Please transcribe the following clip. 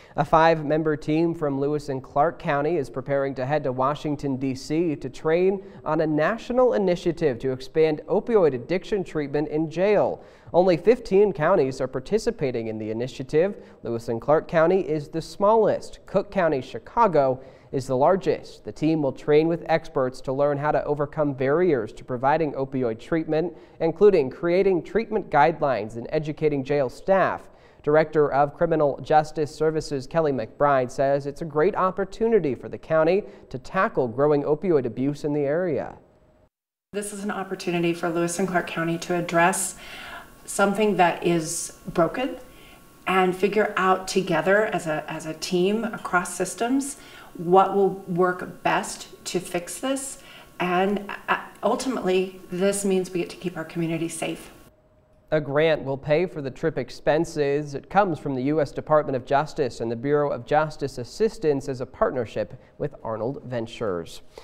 A 5-member team from Lewis and Clark County is preparing to head to Washington, D.C. to train on a national initiative to expand opioid addiction treatment in jail. Only 15 counties are participating in the initiative. Lewis and Clark County is the smallest. Cook County, Chicago, is the largest. The team will train with experts to learn how to overcome barriers to providing opioid treatment, including creating treatment guidelines and educating jail staff. Director of Criminal Justice Services Kelly McBride says it's a great opportunity for the county to tackle growing opioid abuse in the area. This is an opportunity for Lewis and Clark County to address something that is broken and figure out together as a team across systems what will work best to fix this. And ultimately, this means we get to keep our community safe. A grant will pay for the trip expenses. It comes from the U.S. Department of Justice and the Bureau of Justice Assistance as a partnership with Arnold Ventures.